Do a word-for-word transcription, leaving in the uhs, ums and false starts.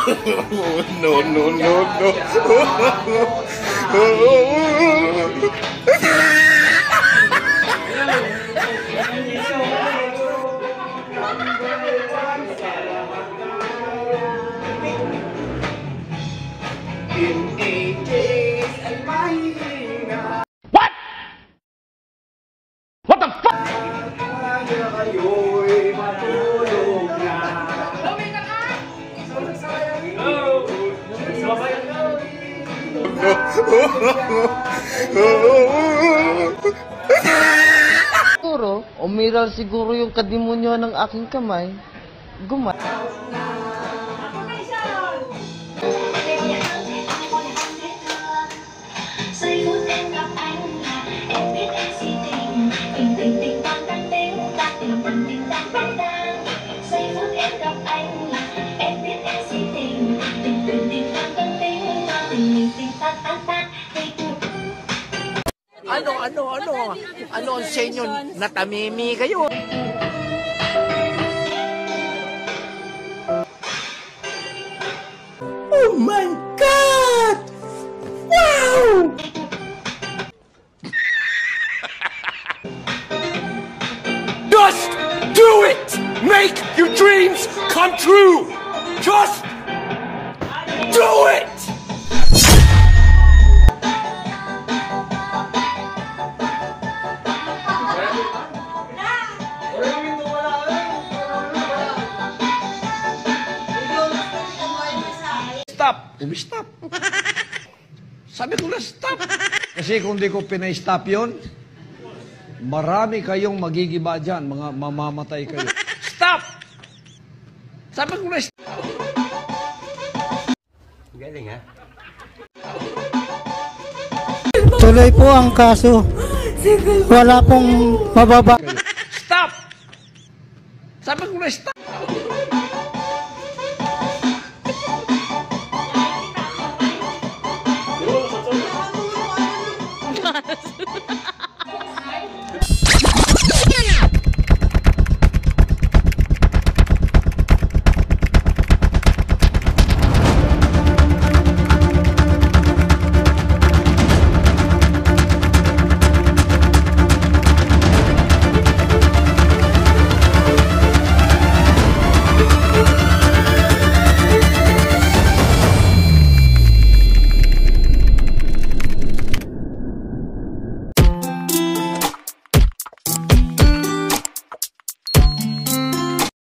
No, no, no, no. In eight days ay mahihina. What? What the fuck? Kayo'y matulog na. Siguro, umiral siguro yung kadimonyo ng aking kamay. Gumay. Giây phút em gặp anh là em biết em si tình tình tình tình tan tan tình tan tình tình tình tan tan tan. Giây phút em gặp anh là em biết em si tình tình tình tình tan tan tình tan tình tình tình tan tan tan. Ano, ano, ano? Ano ang sa inyo? Natamimi kayo? Oh my God! Wow! Just do it! Make your dreams come true! Just do it! Stop! Umi-stop! Sabi ko na stop! Kasi kung di ko pinay-stop yun, marami kayong magigiba dyan, mga mamamatay kayo. Stop! Sabi ko na stop! Galing ha? Tuloy po ang kaso. Wala pong mababa. Stop! Sabi ko na stop! Ha ha ha.